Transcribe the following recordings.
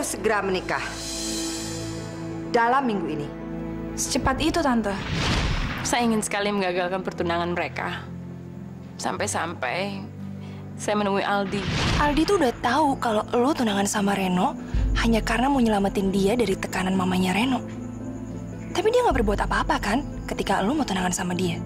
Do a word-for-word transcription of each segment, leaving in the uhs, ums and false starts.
harus segera menikah. Dalam minggu ini. Secepat itu, Tante. Saya ingin sekali menggagalkan pertunangan mereka. Sampai-sampai saya menemui Aldi. Aldi tuh udah tahu kalau lo tunangan sama Reno hanya karena mau nyelamatin dia dari tekanan mamanya Reno. Tapi dia nggak berbuat apa-apa kan ketika lo mau tunangan sama dia.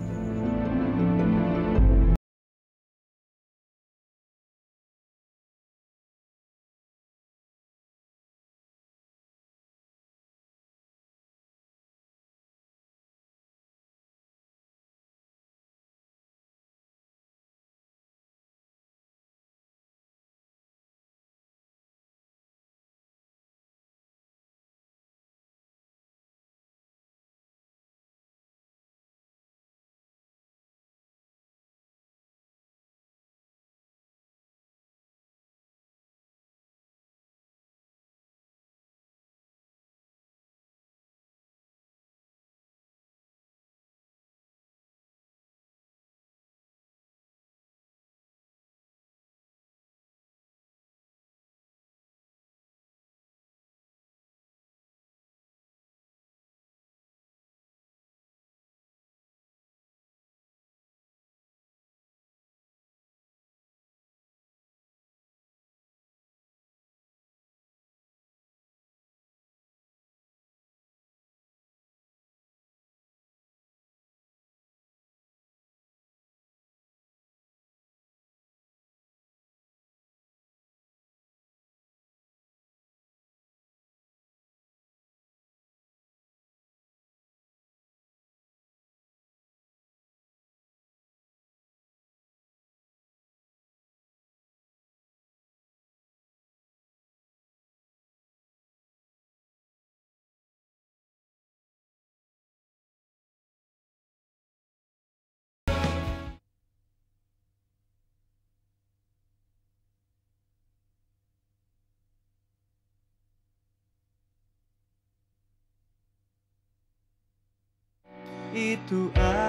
Itu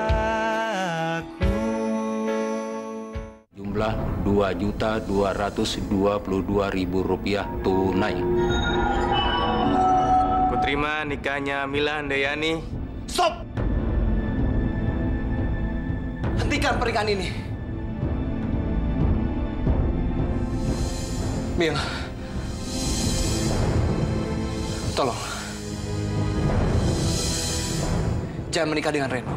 aku. Jumlah dua juta dua ratus dua puluh dua ribu rupiah tunai. Ku terima nikahnya Mila Handayani. Stop! Hentikan pernikahan ini. Mil, tolong. Jangan menikah dengan Reno.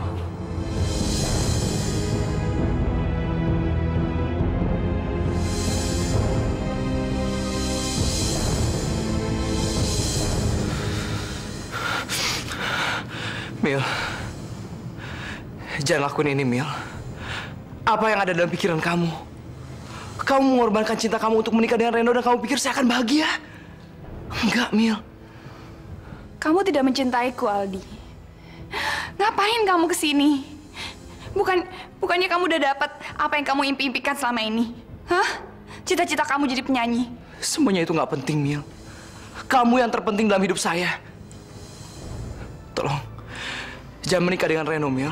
Mil, jangan lakuin ini, Mil. Apa yang ada dalam pikiran kamu? Kamu mengorbankan cinta kamu untuk menikah dengan Reno dan kamu pikir saya akan bahagia? Enggak, Mil. Kamu tidak mencintaiku, Aldi. Ngapain kamu kesini? Bukan, bukannya kamu udah dapat apa yang kamu impi-impikan selama ini? Hah? Cita-cita kamu jadi penyanyi? Semuanya itu nggak penting, Mil. Kamu yang terpenting dalam hidup saya. Tolong, jangan menikah dengan Reno, Mil.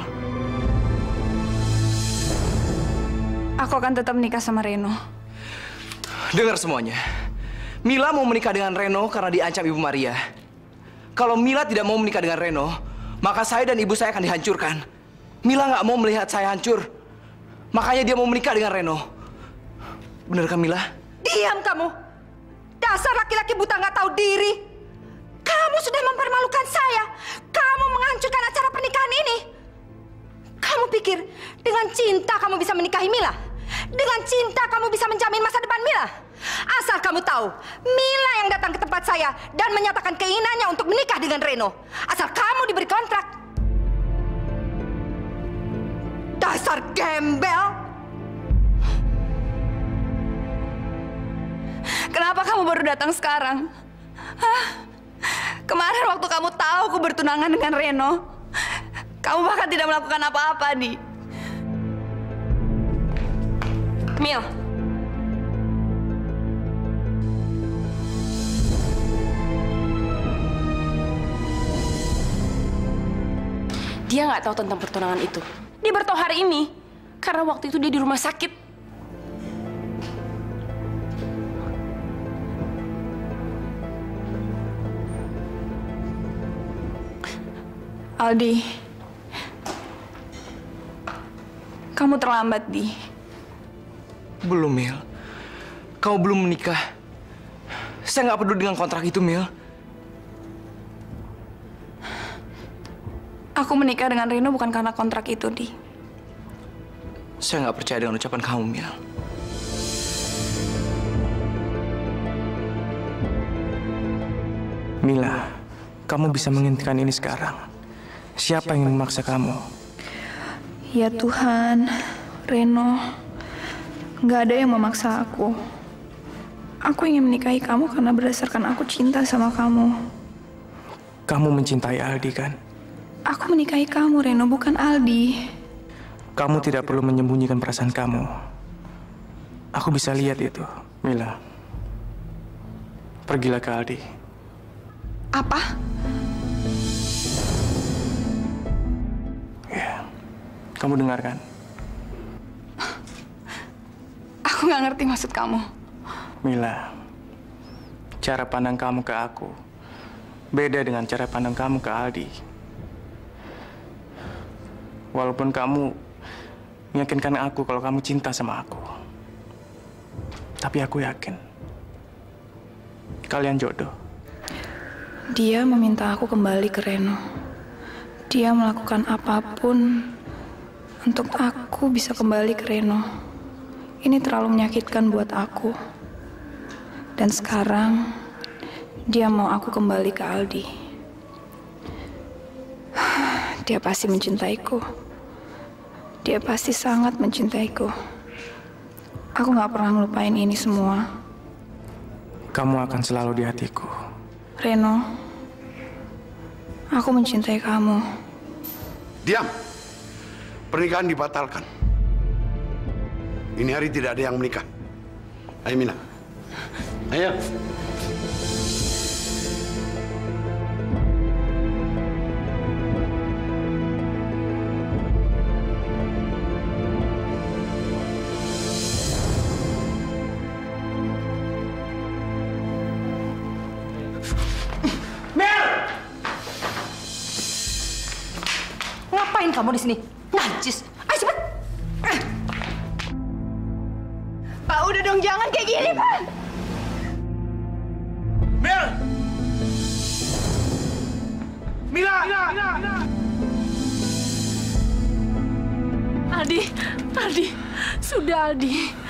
Aku akan tetap menikah sama Reno. Dengar semuanya. Mila mau menikah dengan Reno karena diancam Ibu Maria. Kalau Mila tidak mau menikah dengan Reno, maka saya dan ibu saya akan dihancurkan. Mila nggak mau melihat saya hancur. Makanya dia mau menikah dengan Reno. Bener kan, Mila? Diam kamu! Dasar laki-laki buta nggak tahu diri! Kamu sudah mempermalukan saya! Kamu menghancurkan acara pernikahan ini! Kamu pikir dengan cinta kamu bisa menikahi Mila? Dengan cinta kamu bisa menjamin masa depan Mila? Asal kamu tahu, Mila yang datang ke tempat saya dan menyatakan keinginannya untuk menikah dengan Reno. Asal kamu diberi kontrak. Dasar gembel! Kenapa kamu baru datang sekarang? Hah? Kemarin waktu kamu tahu aku bertunangan dengan Reno, kamu bahkan tidak melakukan apa-apa, Di. Mil. Dia nggak tahu tentang pertunangan itu. Dia baru tahu hari ini. Karena waktu itu dia di rumah sakit. Aldi, kamu terlambat, Di. Belum, Mil. Kamu belum menikah. Saya nggak peduli dengan kontrak itu, Mil. Aku menikah dengan Reno bukan karena kontrak itu, Di. Saya nggak percaya dengan ucapan kamu, Mil. Mila, kamu bisa menghentikan ini sekarang. Siapa yang memaksa kamu? Ya Tuhan, Reno, nggak ada yang memaksa aku. Aku ingin menikahi kamu karena berdasarkan aku cinta sama kamu. Kamu mencintai Aldi, kan? Aku menikahi kamu, Reno, bukan Aldi. Kamu tidak perlu menyembunyikan perasaan kamu. Aku bisa lihat itu, Mila. Pergilah ke Aldi. Apa? Ya, kamu dengarkan. Aku nggak ngerti maksud kamu. Mila, cara pandang kamu ke aku beda dengan cara pandang kamu ke Aldi. Walaupun kamu meyakinkan aku kalau kamu cinta sama aku, tapi aku yakin kalian jodoh. Dia meminta aku kembali ke Reno. Dia melakukan apapun untuk aku bisa kembali ke Reno. Ini terlalu menyakitkan buat aku. Dan sekarang, dia mau aku kembali ke Aldi. Dia pasti mencintaiku. Dia pasti sangat mencintaiku. Aku gak pernah ngelupain ini semua. Kamu akan selalu di hatiku. Reno, aku mencintai kamu. Diam! Pernikahan dibatalkan. Ini hari tidak ada yang menikah. Ayo, Mina. Ayo. Ngapain kamu di sini? Najis. Ayo cepet. Pak, udah dong, jangan kayak gini, Pak. Mil! Mila! Mila! Mila! Aldi, Aldi, sudah Aldi.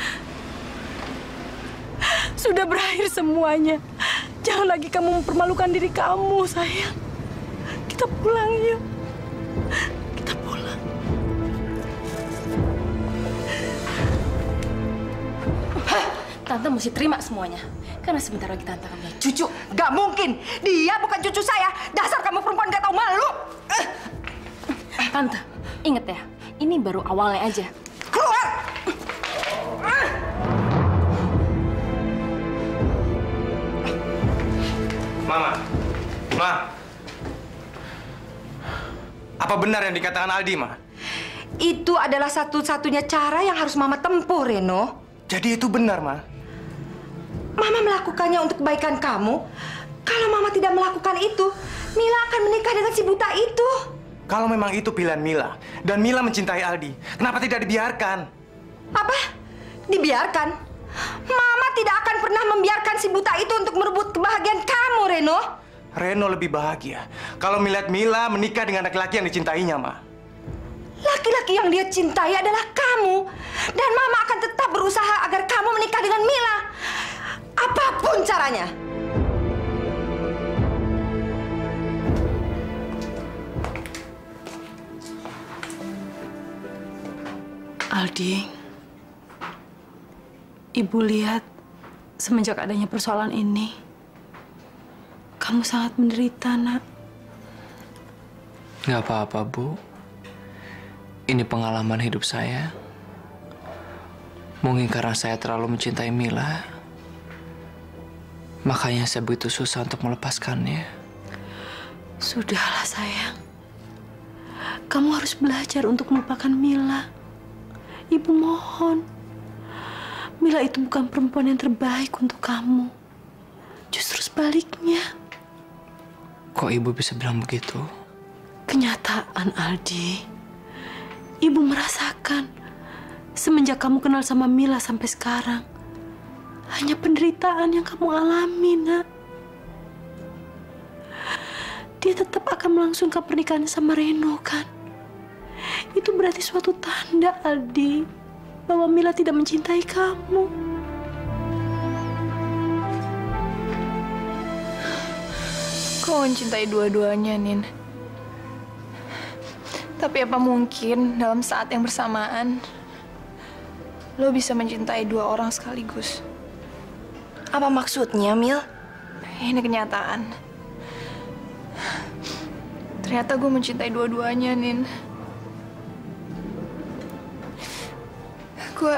Sudah berakhir semuanya. Jangan lagi kamu mempermalukan diri kamu, sayang. Kita pulang yuk. Kita pulang. Hah, Tante mesti terima semuanya. Karena sebentar lagi Tante akan punya cucu. Gak mungkin. Dia bukan cucu saya. Dasar kamu perempuan gak tahu malu. Tante, inget ya. Ini baru awalnya aja. Keluar! Mama, Ma. Apa benar yang dikatakan Aldi, Ma? Itu adalah satu-satunya cara yang harus Mama tempuh, Reno. Jadi itu benar, Ma? Mama melakukannya untuk kebaikan kamu. Kalau Mama tidak melakukan itu, Mila akan menikah dengan si buta itu. Kalau memang itu pilihan Mila, dan Mila mencintai Aldi, kenapa tidak dibiarkan? Apa? Dibiarkan? Mama tidak akan pernah membiarkan si buta itu untuk merebut kebahagiaan kamu, Reno. Reno lebih bahagia kalau melihat Mila menikah dengan laki-laki yang dicintainya, Ma. Laki-laki yang dia cintai adalah kamu. Dan Mama akan tetap berusaha agar kamu menikah dengan Mila. Apapun caranya. Aldi, Ibu lihat semenjak adanya persoalan ini, kamu sangat menderita, Nak. Gak apa-apa, Bu. Ini pengalaman hidup saya. Mungkin karena saya terlalu mencintai Mila, makanya saya begitu susah untuk melepaskannya. Sudahlah, sayang. Kamu harus belajar untuk melupakan Mila. Ibu mohon. Mila itu bukan perempuan yang terbaik untuk kamu. Justru sebaliknya. Kok Ibu bisa bilang begitu? Kenyataan, Aldi. Ibu merasakan semenjak kamu kenal sama Mila sampai sekarang, hanya penderitaan yang kamu alami, nak. Dia tetap akan melangsungkan pernikahan sama Reno, kan? Itu berarti suatu tanda, Aldi, bahwa Mila tidak mencintai kamu. Kau mencintai dua-duanya, Nin. Tapi apa mungkin dalam saat yang bersamaan lo bisa mencintai dua orang sekaligus? Apa maksudnya, Mil? Ini kenyataan. Ternyata gue mencintai dua-duanya, Nin. Gue...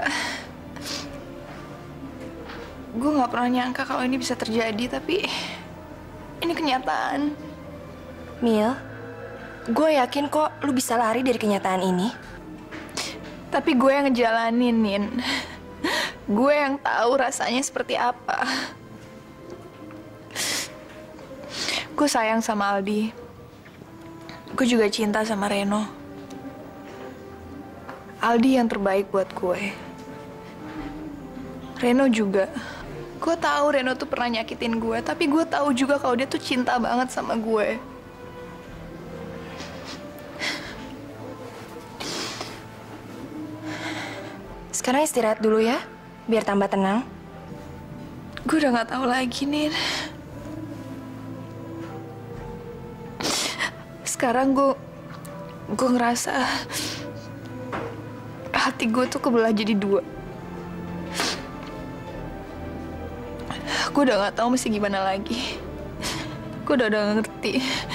Gue gak pernah nyangka kalau ini bisa terjadi, tapi... Ini kenyataan. Mil, gue yakin kok lu bisa lari dari kenyataan ini. Tapi gue yang ngejalanin, Nin. Gue yang tahu rasanya seperti apa. Gue sayang sama Aldi. Gue juga cinta sama Reno. Aldi yang terbaik buat gue. Reno juga. Gue tahu Reno tuh pernah nyakitin gue, tapi gue tahu juga kalau dia tuh cinta banget sama gue. Sekarang istirahat dulu ya, biar tambah tenang. Gue udah gak tahu lagi, Nin. Sekarang gue... Gue ngerasa... Hati gue tuh kebelah jadi dua. Gue udah gak tahu mesti gimana lagi. Gue udah udah gak ngerti.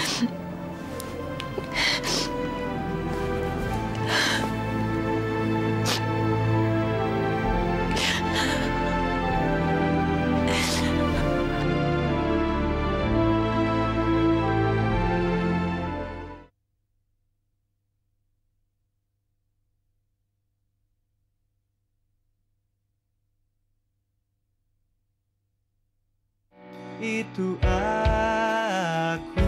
Itu aku.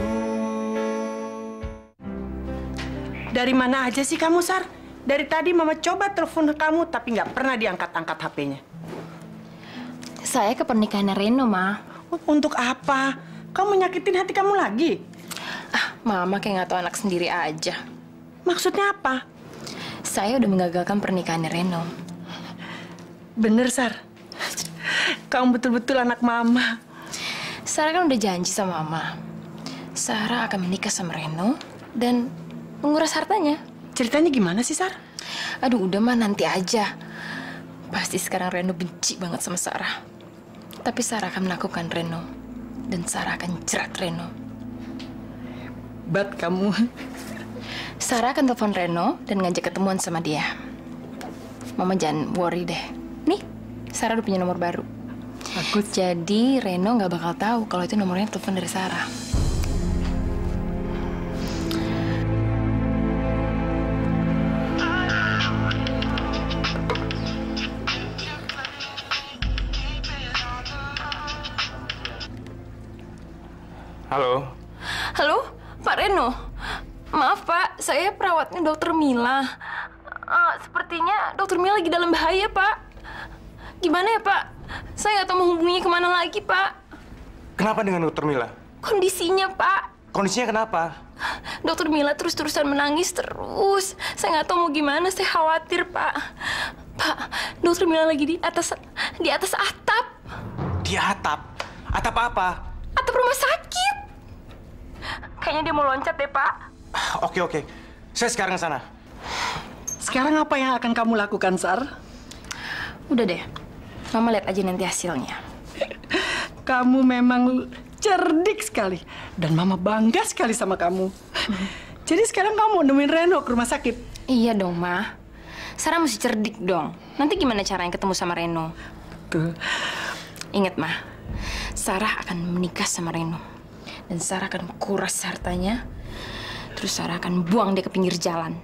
Dari mana aja sih kamu, Sar? Dari tadi Mama coba telepon kamu, tapi nggak pernah diangkat-angkat H P-nya. Saya ke pernikahan Reno, Ma. Untuk apa? Kamu nyakitin hati kamu lagi? Ah, Mama kayak nggak tahu anak sendiri aja. Maksudnya apa? Saya udah menggagalkan pernikahan Reno. Bener, Sar. Kamu betul-betul anak Mama. Sarah kan udah janji sama Mama. Sarah akan menikah sama Reno dan menguras hartanya. Ceritanya gimana sih, Sar? Aduh, udah mah nanti aja. Pasti sekarang Reno benci banget sama Sarah. Tapi Sarah akan melakukan Reno. Dan Sarah akan jerat Reno. Hebat kamu. Sarah akan telepon Reno dan ngajak ketemuan sama dia. Mama jangan worry deh. Nih, Sarah udah punya nomor baru. Bagus. Jadi Reno nggak bakal tahu kalau itu nomornya telepon dari Sarah. Halo. Halo, Pak Reno. Maaf Pak, saya perawatnya Dokter Mila. Uh, sepertinya Dokter Mila lagi dalam bahaya Pak. Gimana ya Pak? Saya nggak tahu mau hubunginya kemana lagi, Pak. Kenapa dengan Dokter Mila? Kondisinya, Pak. Kondisinya kenapa? Dokter Mila terus-terusan menangis terus. Saya nggak tahu mau gimana, saya khawatir, Pak. Pak, Dokter Mila lagi di atas di atas atap. Di atap? Atap apa? Atap rumah sakit. Kayaknya dia mau loncat deh, Pak. Oke, oke. Saya sekarang ke sana. Sekarang apa yang akan kamu lakukan, Sar? Udah deh. Mama lihat aja nanti hasilnya. Kamu memang cerdik sekali. Dan Mama bangga sekali sama kamu. Jadi sekarang kamu nemuin Reno ke rumah sakit? Iya dong, Ma. Sarah mesti cerdik dong. Nanti gimana caranya ketemu sama Reno? Betul. Ingat, Ma. Sarah akan menikah sama Reno. Dan Sarah akan kuras hartanya. Terus Sarah akan buang dia ke pinggir jalan.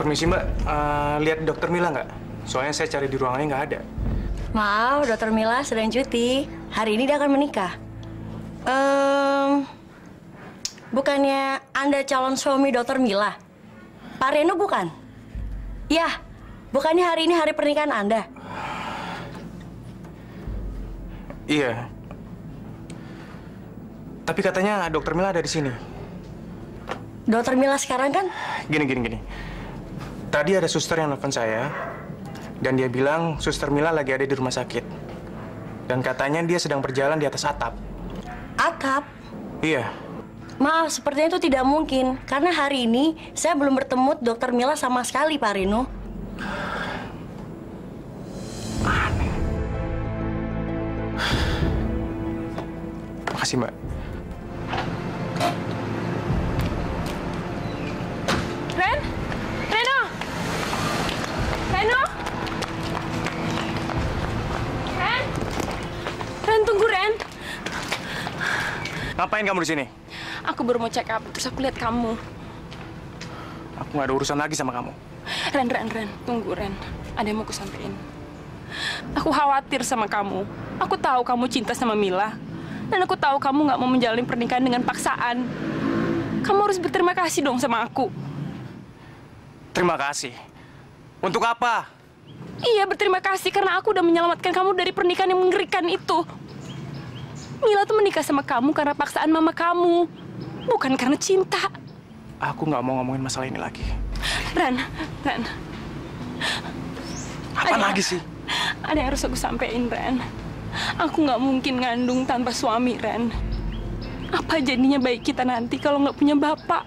Permisi Mbak, uh, lihat dokter Mila nggak? Soalnya saya cari di ruangannya nggak ada. Maaf, dokter Mila sedang cuti. Hari ini dia akan menikah. Um, bukannya Anda calon suami dokter Mila? Pak Reno bukan? Ya, bukannya hari ini hari pernikahan Anda? Iya. Tapi katanya dokter Mila ada di sini. Dokter Mila sekarang kan? Gini, gini, gini. Tadi ada suster yang nelfon saya, dan dia bilang suster Mila lagi ada di rumah sakit. Dan katanya dia sedang berjalan di atas atap. Atap? Iya. Maaf, sepertinya itu tidak mungkin. Karena hari ini saya belum bertemu dokter Mila sama sekali, Pak Reno. Aneh. Makasih, Mbak. Ren? Reno? Reno? Ren? Ren, tunggu, Ren. Ngapain kamu di sini? Aku baru mau check up, terus aku lihat kamu. Aku nggak ada urusan lagi sama kamu. Ren, Ren, Ren. Tunggu, Ren. Ada yang mau aku sampein. Aku khawatir sama kamu. Aku tahu kamu cinta sama Mila. Dan aku tahu kamu nggak mau menjalani pernikahan dengan paksaan. Kamu harus berterima kasih dong sama aku. Terima kasih. Untuk apa? Iya, berterima kasih karena aku udah menyelamatkan kamu dari pernikahan yang mengerikan itu. Mila tuh menikah sama kamu karena paksaan mama kamu, bukan karena cinta. Aku nggak mau ngomongin masalah ini lagi. Ren, Ren. Apa Ada- lagi sih? Ada yang harus aku sampein, Ren. Aku nggak mungkin ngandung tanpa suami, Ren. Apa jadinya baik kita nanti kalau nggak punya bapak?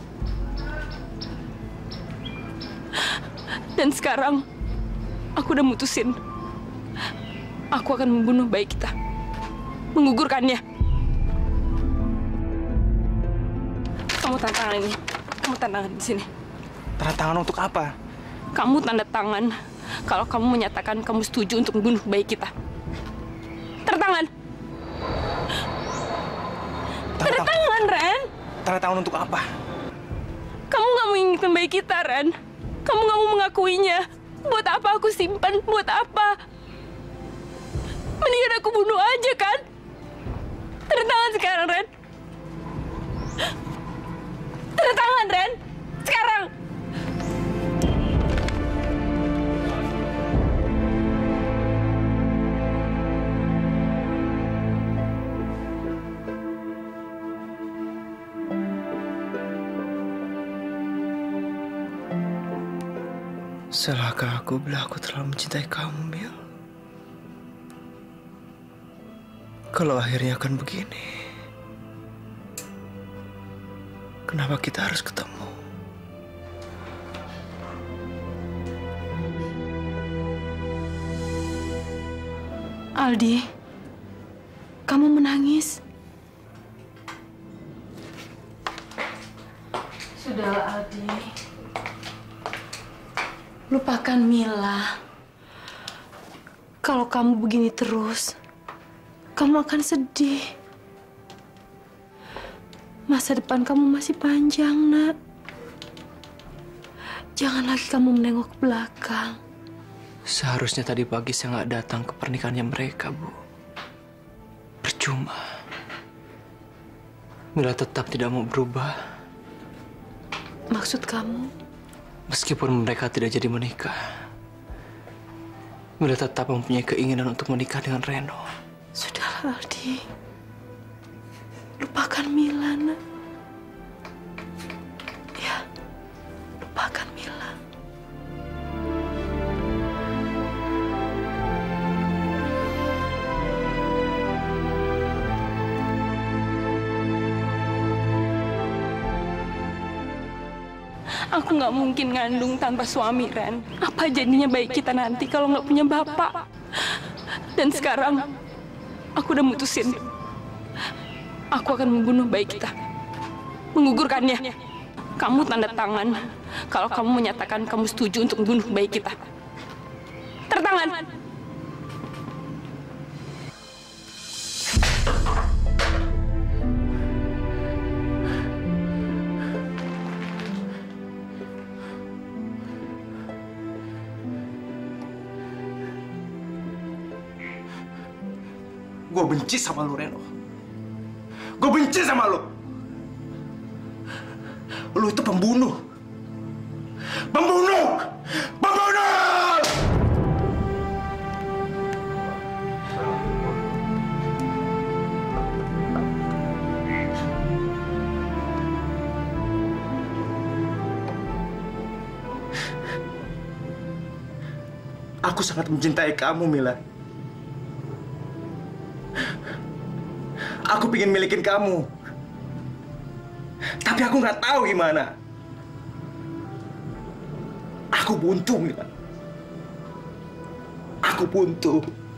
Dan sekarang, aku udah mutusin. Aku akan membunuh bayi kita. Menggugurkannya. Kamu tanda tangan ini. Kamu tanda tangan di sini. Tanda tangan untuk apa? Kamu tanda tangan kalau kamu menyatakan kamu setuju untuk membunuh bayi kita. Tanda tangan. Tanda tangan, Ren. Tanda tangan untuk apa? Kamu nggak menginginkan bayi kita, Ren. Kamu nggak mau mengakuinya. Buat apa aku simpan? Buat apa? Mendingan aku bunuh aja, kan? Tanda tangan sekarang, Ren. Tanda tangan, Ren. Sekarang. Salahkah aku bila aku terlalu mencintai kamu, Mil? Kalau akhirnya akan begini, kenapa kita harus ketemu? Aldi, kamu menangis. Sudahlah, Aldi. Lupakan Mila. Kalau kamu begini terus, kamu akan sedih. Masa depan kamu masih panjang, Nak. Jangan lagi kamu menengok ke belakang. Seharusnya tadi pagi saya nggak datang ke pernikahannya mereka, Bu. Percuma. Mila tetap tidak mau berubah. Maksud kamu? Meskipun mereka tidak jadi menikah, Mila tetap mempunyai keinginan untuk menikah dengan Reno. Sudahlah, Aldi. Lupakan Mila, Nak. Ya, lupakan Mila. Aku nggak mungkin ngandung tanpa suami, Ren. Apa jadinya baik kita nanti kalau nggak punya bapak? Dan sekarang, aku udah mutusin. Aku akan membunuh bayi kita. Menggugurkannya. Kamu tanda tangan kalau kamu menyatakan kamu setuju untuk membunuh bayi kita. Tanda tangan. Gue benci sama lu, Reno. Gue benci sama lu. Lu itu pembunuh. Pembunuh! Pembunuh! Aku sangat mencintai kamu, Mila. Aku pengen milikin kamu. Tapi aku nggak tahu gimana. Aku buntu, Mila. Aku buntu.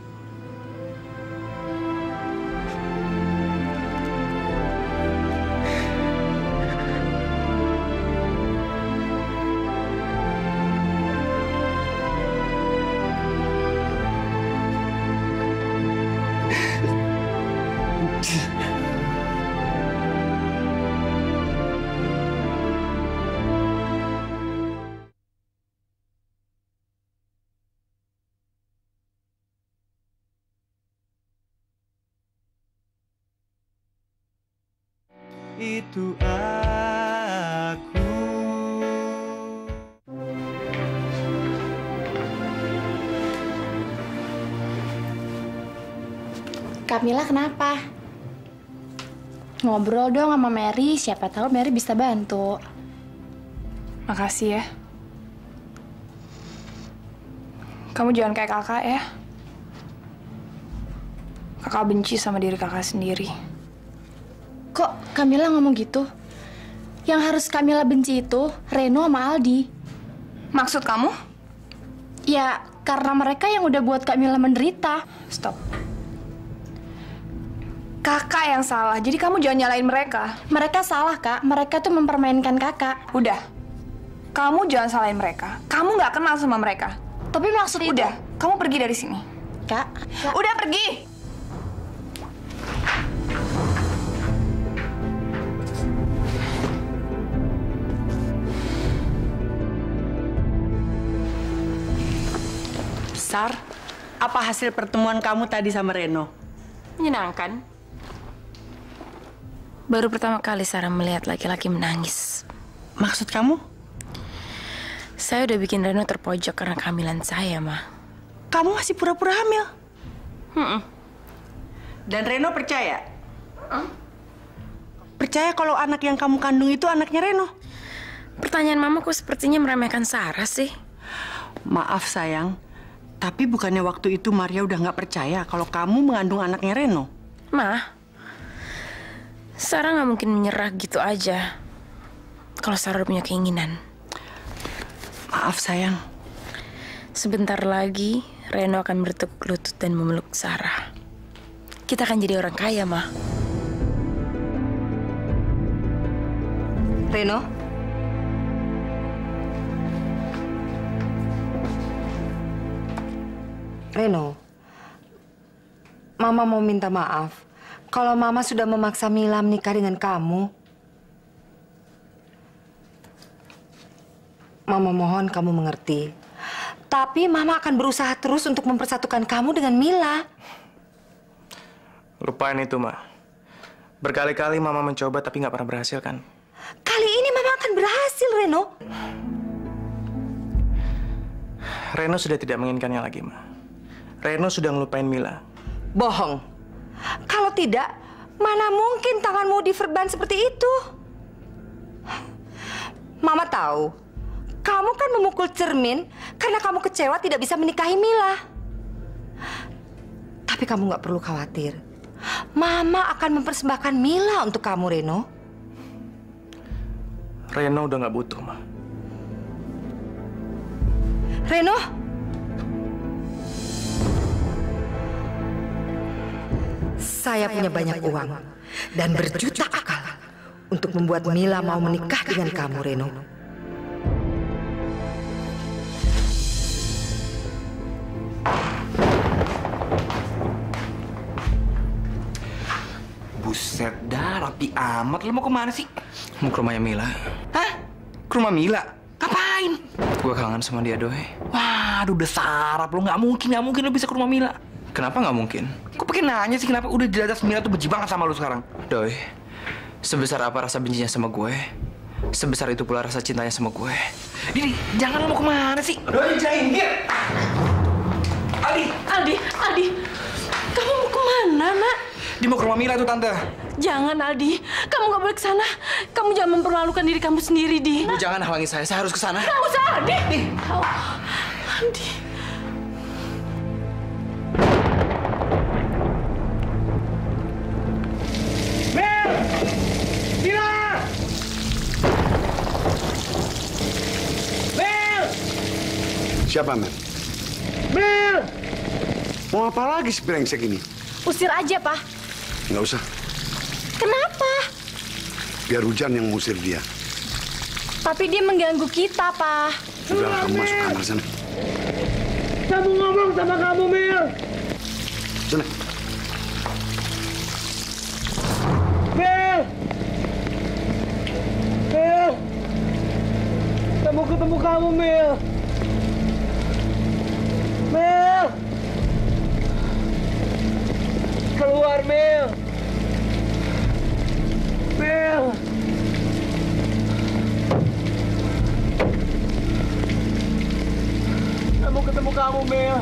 Itu aku. Kamila kenapa? Ngobrol dong sama Mary, siapa tahu Mary bisa bantu. Makasih ya. Kamu jangan kayak kakak ya. Kakak benci sama diri kakak sendiri. Kok Kamila ngomong gitu? Yang harus Kamila benci itu Reno sama Aldi. Maksud kamu? Ya, karena mereka yang udah buat Kamila menderita. Stop. Kakak yang salah, jadi kamu jangan nyalain mereka. Mereka salah, Kak. Mereka tuh mempermainkan kakak. Udah. Kamu jangan salahin mereka. Kamu nggak kenal sama mereka. Tapi maksud itu... Udah, kamu pergi dari sini. Kak, Kak. Udah pergi! Sar, apa hasil pertemuan kamu tadi sama Reno? Menyenangkan. Baru pertama kali Sarah melihat laki-laki menangis. Maksud kamu? Saya udah bikin Reno terpojok karena kehamilan saya, Ma. Kamu masih pura-pura hamil? Hmm. Dan Reno percaya? Huh? Percaya kalau anak yang kamu kandung itu anaknya Reno? Pertanyaan Mama kok sepertinya meremehkan Sarah sih? Maaf sayang, tapi bukannya waktu itu Maria udah nggak percaya kalau kamu mengandung anaknya Reno? Ma, Sarah nggak mungkin menyerah gitu aja kalau Sarah udah punya keinginan. Maaf sayang. Sebentar lagi Reno akan bertekuk lutut dan memeluk Sarah. Kita akan jadi orang kaya, Ma. Reno? Reno, Mama mau minta maaf kalau Mama sudah memaksa Mila menikah dengan kamu. Mama mohon kamu mengerti. Tapi Mama akan berusaha terus untuk mempersatukan kamu dengan Mila. Lupain itu, Ma. Berkali-kali Mama mencoba tapi nggak pernah berhasil, kan? Kali ini Mama akan berhasil, Reno. Reno sudah tidak menginginkannya lagi, Ma. Reno sudah ngelupain Mila. Bohong. Kalau tidak, mana mungkin tanganmu diverban seperti itu? Mama tahu, kamu kan memukul cermin karena kamu kecewa tidak bisa menikahi Mila. Tapi kamu nggak perlu khawatir. Mama akan mempersembahkan Mila untuk kamu, Reno. Reno udah nggak butuh, Ma. Reno? Saya punya banyak uang dan berjuta akal untuk membuat Mila mau menikah dengan kamu, Reno. Buset dah, rapi amat. Lo mau kemana sih? Mau ke rumahnya Mila. Hah? Ke rumah Mila? Ngapain? Gue kangen sama dia, Doi. Waduh, udah sarap. Lo nggak mungkin, nggak mungkin lo bisa ke rumah Mila. Kenapa nggak mungkin? Kok pakai nanya sih kenapa? Udah jelas Mila tuh benci banget sama lu sekarang. Doi, sebesar apa rasa bencinya sama gue, sebesar itu pula rasa cintanya sama gue. Didi, jangan lu mau kemana sih? Doi, jangan minggir. Aldi, Aldi, Aldi, kamu mau kemana, nak? Dia mau ke rumah Mila tuh, Tante. Jangan, Aldi. Kamu nggak boleh ke sana. Kamu jangan mempermalukan diri kamu sendiri, Di. Ibu jangan halangi saya. Saya harus ke sana. Nggak usah, Aldi. Di. Oh, Aldi. Mel! Mila! Mel! Siapa, Mel? Mel! Mau apa lagi si brengsek ini? Usir aja, Pak. Nggak usah. Kenapa? Biar Hujan yang ngusir dia. Tapi dia mengganggu kita, Pak. Udah, kamu masuk kamar sana. Saya mau ngomong sama kamu, Mel. Sana. Mel! Mel! Saya mau ketemu kamu, Mel. Mel! Keluar, Mel! Mel! Saya mau ketemu kamu, Mel.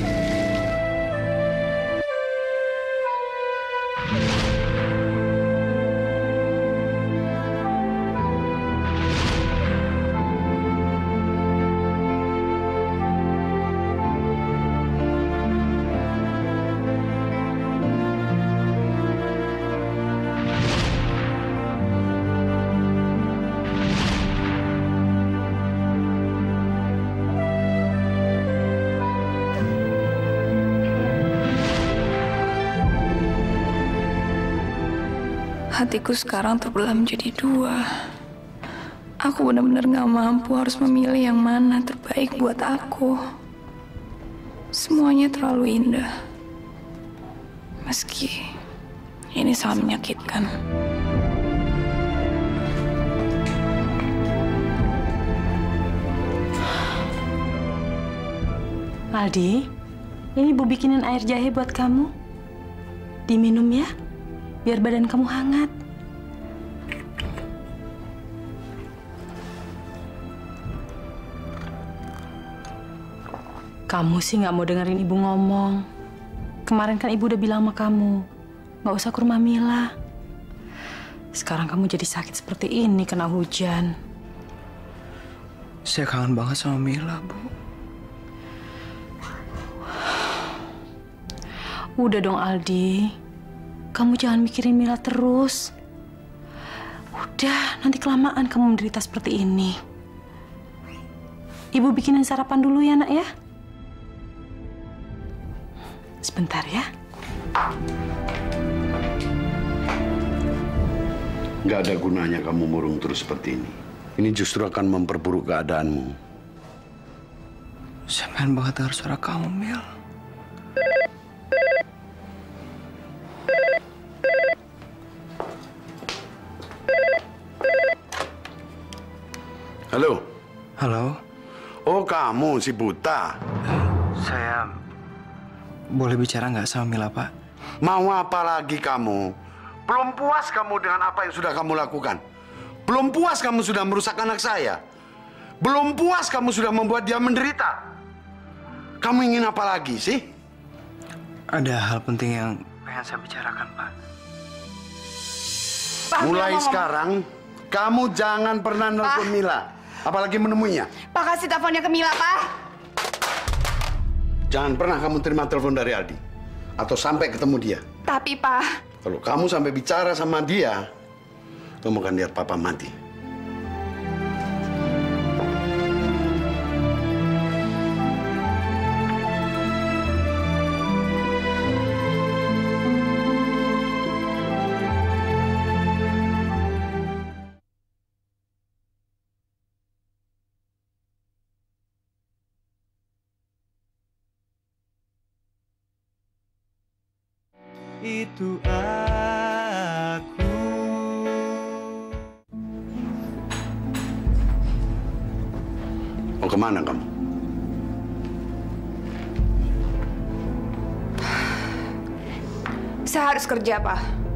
Hatiku sekarang terbelah menjadi dua. Aku benar-benar gak mampu harus memilih yang mana terbaik buat aku. Semuanya terlalu indah. Meski ini sangat menyakitkan. Aldi, ini Ibu bikinin air jahe buat kamu. Diminum ya, biar badan kamu hangat. Kamu sih nggak mau dengerin Ibu ngomong. Kemarin kan Ibu udah bilang sama kamu, nggak usah ke rumah Mila. Sekarang kamu jadi sakit seperti ini kena Hujan. Saya kangen banget sama Mila, Bu. Udah dong Aldi, kamu jangan mikirin Mila terus. Udah, nanti kelamaan kamu menderita seperti ini. Ibu bikinin sarapan dulu ya, nak ya. Sebentar ya. Nggak ada gunanya kamu murung terus seperti ini. Ini justru akan memperburuk keadaanmu. Saya pengen banget dengar suara kamu, Mil. Halo? Halo? Oh, kamu si buta. Saya boleh bicara nggak sama Mila, Pak? Mau apa lagi kamu? Belum puas kamu dengan apa yang sudah kamu lakukan? Belum puas kamu sudah merusak anak saya? Belum puas kamu sudah membuat dia menderita? Kamu ingin apa lagi sih? Ada hal penting yang pengen saya bicarakan, Pak. Pak Mulai sekarang, kamu jangan pernah nelfon Mila. Apalagi menemuinya. Pak, kasih teleponnya ke Mila, Pak. Jangan pernah kamu terima telepon dari Aldi. Atau sampai ketemu dia. Tapi, Pak... Kalau kamu sampai bicara sama dia, kamu akan lihat Papa mati. Itu aku. Mau kemana kamu? Saya harus kerja, Pak.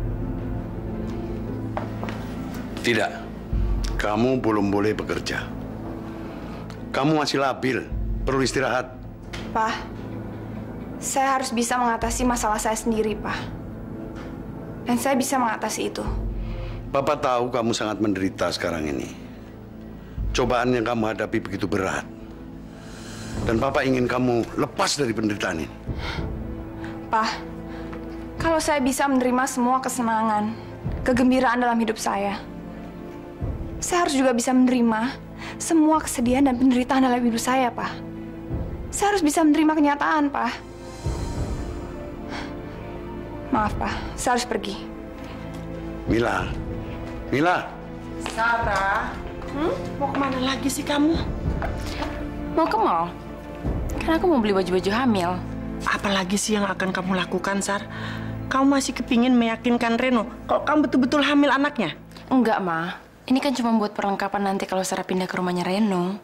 Tidak. Kamu belum boleh bekerja. Kamu masih labil, perlu istirahat. Pak, saya harus bisa mengatasi masalah saya sendiri, Pak. Dan saya bisa mengatasi itu. Papa tahu kamu sangat menderita sekarang ini. Cobaan yang kamu hadapi begitu berat. Dan Papa ingin kamu lepas dari penderitaan ini. Pak, kalau saya bisa menerima semua kesenangan, kegembiraan dalam hidup saya, saya harus juga bisa menerima semua kesedihan dan penderitaan dalam hidup saya, Pak. Saya harus bisa menerima kenyataan, Pak. Maaf, Pak. Saya harus pergi. Mila. Mila. Sarah. Hmm? Mau kemana lagi sih kamu? Mau ke mall. Karena aku mau beli baju-baju hamil. Apalagi sih yang akan kamu lakukan, Sar? Kamu masih kepingin meyakinkan Reno kalau kamu betul-betul hamil anaknya? Enggak, Ma. Ini kan cuma buat perlengkapan nanti kalau Sarah pindah ke rumahnya Reno.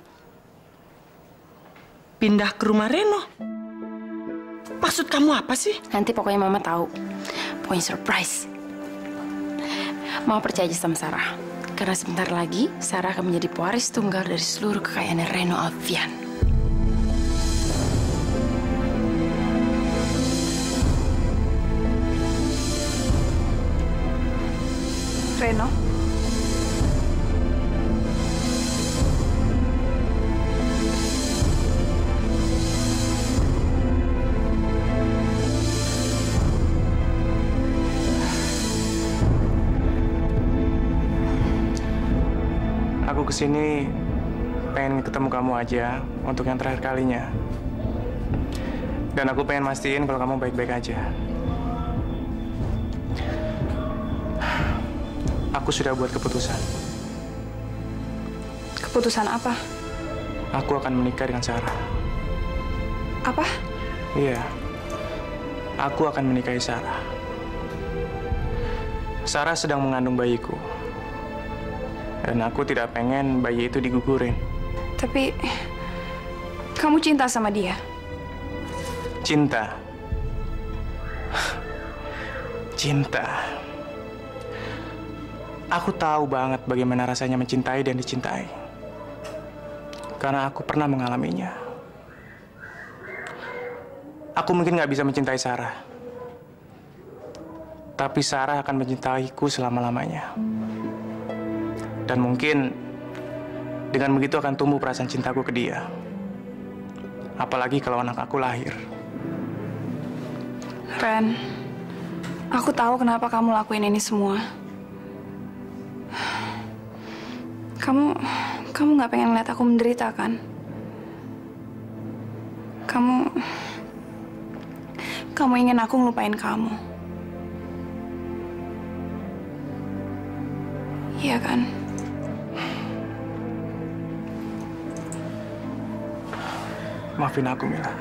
Pindah ke rumah Reno? Maksud kamu apa sih? Nanti pokoknya Mama tahu. Pokoknya surprise. Mama percaya aja sama Sarah. Karena sebentar lagi, Sarah akan menjadi pewaris tunggal dari seluruh kekayaan Reno Alfian. Reno. Aku kesini pengen ketemu kamu aja untuk yang terakhir kalinya. Dan aku pengen mastiin kalau kamu baik-baik aja. Aku sudah buat keputusan. Keputusan apa? Aku akan menikah dengan Sarah. Apa? Iya. Aku akan menikahi Sarah. Sarah sedang mengandung bayiku. Dan aku tidak pengen bayi itu digugurin. Tapi, kamu cinta sama dia? Cinta. Cinta. Aku tahu banget bagaimana rasanya mencintai dan dicintai. Karena aku pernah mengalaminya. Aku mungkin nggak bisa mencintai Sarah. Tapi Sarah akan mencintaiku selama-lamanya. Dan mungkin dengan begitu akan tumbuh perasaan cintaku ke dia. Apalagi kalau anak aku lahir. Ren, aku tahu kenapa kamu lakuin ini semua. Kamu, kamu nggak pengen lihat aku menderita, kan? Kamu, kamu ingin aku ngelupain kamu. Iya kan? Maafin aku, Mila.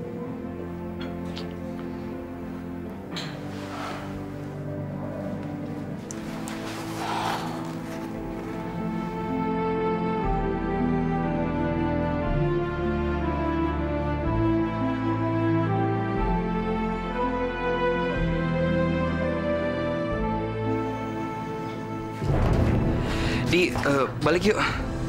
Di, uh, balik yuk.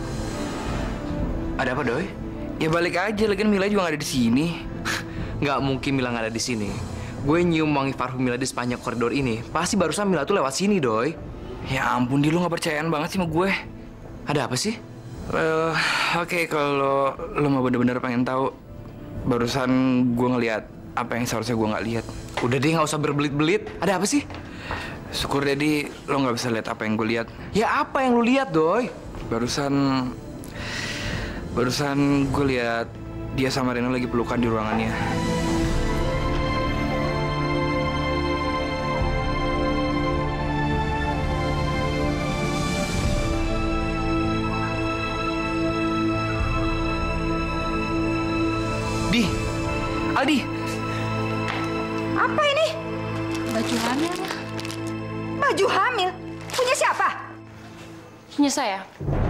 Ada apa, Doi? Ya balik aja, lagian Mila juga nggak ada di sini. Nggak mungkin Mila nggak ada di sini. Gue nyium wangi parfum Mila di sepanjang koridor ini. Pasti barusan Mila tuh lewat sini, Doi. Ya ampun, Di, lu nggak percayaan banget sih sama gue. Ada apa sih? Uh, Oke, okay, kalau lo mau bener-bener pengen tahu, barusan gue ngeliat apa yang seharusnya gue nggak lihat. Udah deh, nggak usah berbelit-belit. Ada apa sih? Syukur deh, Di, lo nggak bisa lihat apa yang gue lihat. Ya apa yang lo lihat, Doi? Barusan, barusan gue lihat dia sama Reno lagi pelukan di ruangannya. Di, Aldi. Apa ini? Baju hamil, Ma. Baju hamil? Punya siapa? Punya saya.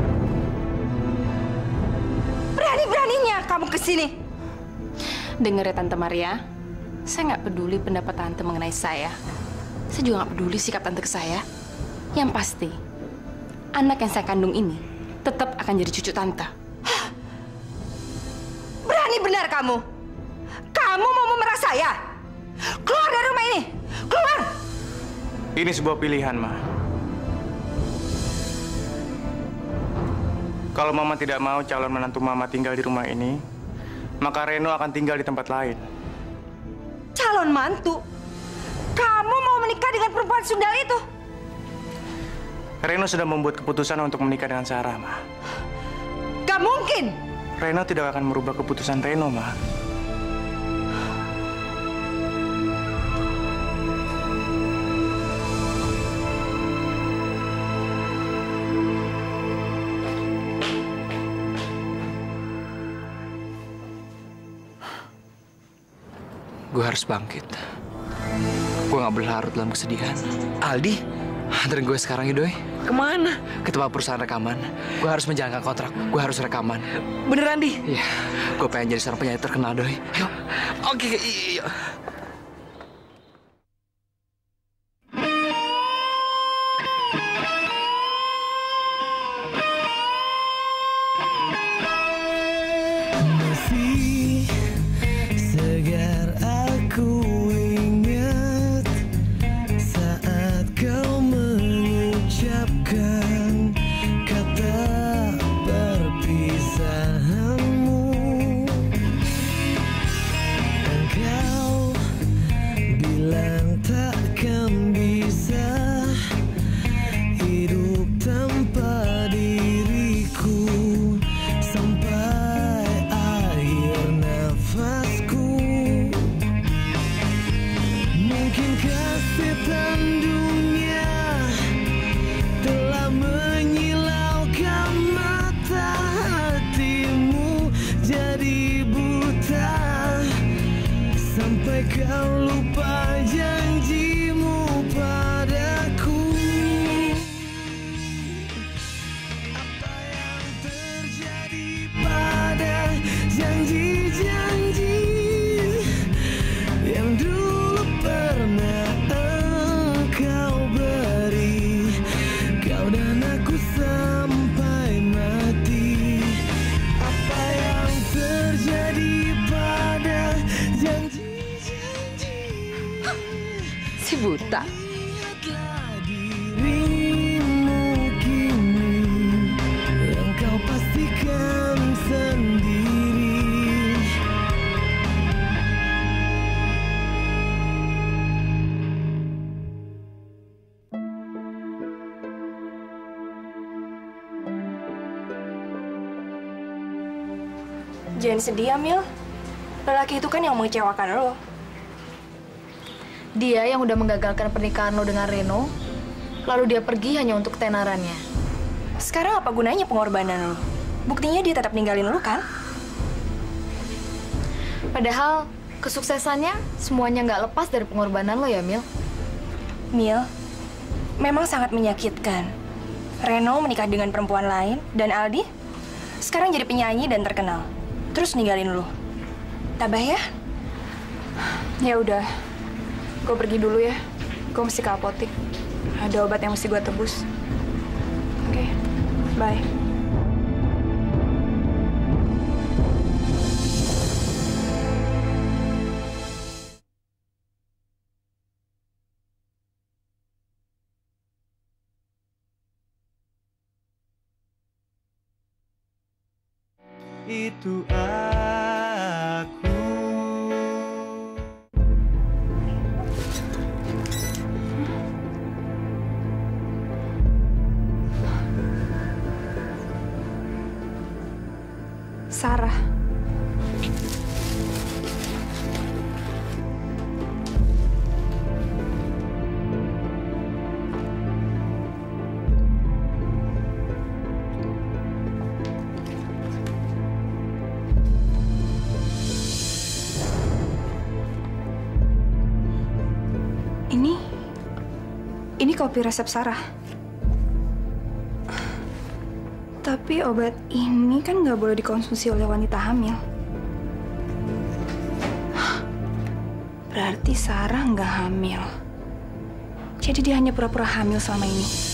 Berani-beraninya kamu kesini. Dengar ya, Tante Maria. Saya nggak peduli pendapat Tante mengenai saya. Saya juga nggak peduli sikap tante ke saya. Yang pasti, anak yang saya kandung ini tetap akan jadi cucu tante. Berani benar kamu. Kamu mau memerah saya. Keluar dari rumah ini. Keluar. Ini sebuah pilihan, Ma. Kalau Mama tidak mau calon menantu Mama tinggal di rumah ini, maka Reno akan tinggal di tempat lain. Calon mantu? Kamu mau menikah dengan perempuan sundal itu? Reno sudah membuat keputusan untuk menikah dengan Sarah, Ma. Gak mungkin. Reno tidak akan merubah keputusan Reno, Ma. Gue harus bangkit. Gue gak boleh larut dalam kesedihan. Aldi, anterin gue sekarang ya, Doi. Kemana? Ke tempat perusahaan rekaman. Gue harus menjalankan kontrak. Gue harus rekaman. Beneran, Di? Iya. Gue pengen jadi seorang penyanyi terkenal, Doi. Yuk. Oke, iya. Buta. Engkau pastikan sendiri. Jangan sedih, Amil. Lelaki itu kan yang mengecewakan lo. Dia yang udah menggagalkan pernikahan lo dengan Reno, lalu dia pergi hanya untuk ketenarannya. Sekarang apa gunanya pengorbanan lo? Buktinya dia tetap ninggalin lo, kan? Padahal kesuksesannya semuanya nggak lepas dari pengorbanan lo ya, Mil. Mil, memang sangat menyakitkan. Reno menikah dengan perempuan lain, dan Aldi sekarang jadi penyanyi dan terkenal. Terus ninggalin lo. Tabah ya? Ya udah. Gue pergi dulu ya. Gue mesti ke apotik. Ada obat yang mesti gue tebus. Oke, okay. Bye. Itu aku. Sarah. Ini, ini kopi resep Sarah. Tapi obat ini kan nggak boleh dikonsumsi oleh wanita hamil. Berarti Sarah nggak hamil. Jadi dia hanya pura-pura hamil selama ini.